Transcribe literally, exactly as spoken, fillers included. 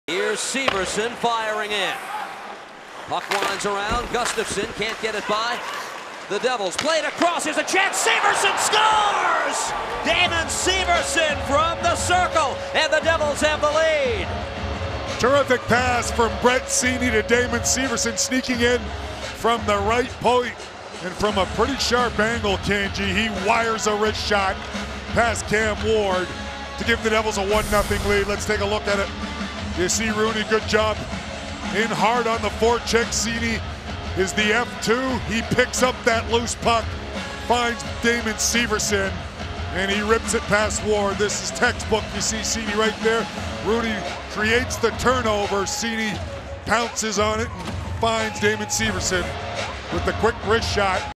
Here's Severson firing in. Puck winds around. Gustafson can't get it by. The Devils played across. Here's a chance. Severson scores! Damon Severson from the circle, and the Devils have the lead. Terrific pass from Brett Seney to Damon Severson, sneaking in from the right point. And from a pretty sharp angle, Kenji, he wires a wrist shot past Cam Ward to give the Devils a one nothing lead. Let's take a look at it. You see Rooney, good job in hard on the forecheck. Seney is the F two. He picks up that loose puck, finds Damon Severson, and he rips it past Ward. This is textbook. You see Seney right there. Rooney creates the turnover. Seney pounces on it and finds Damon Severson with the quick wrist shot.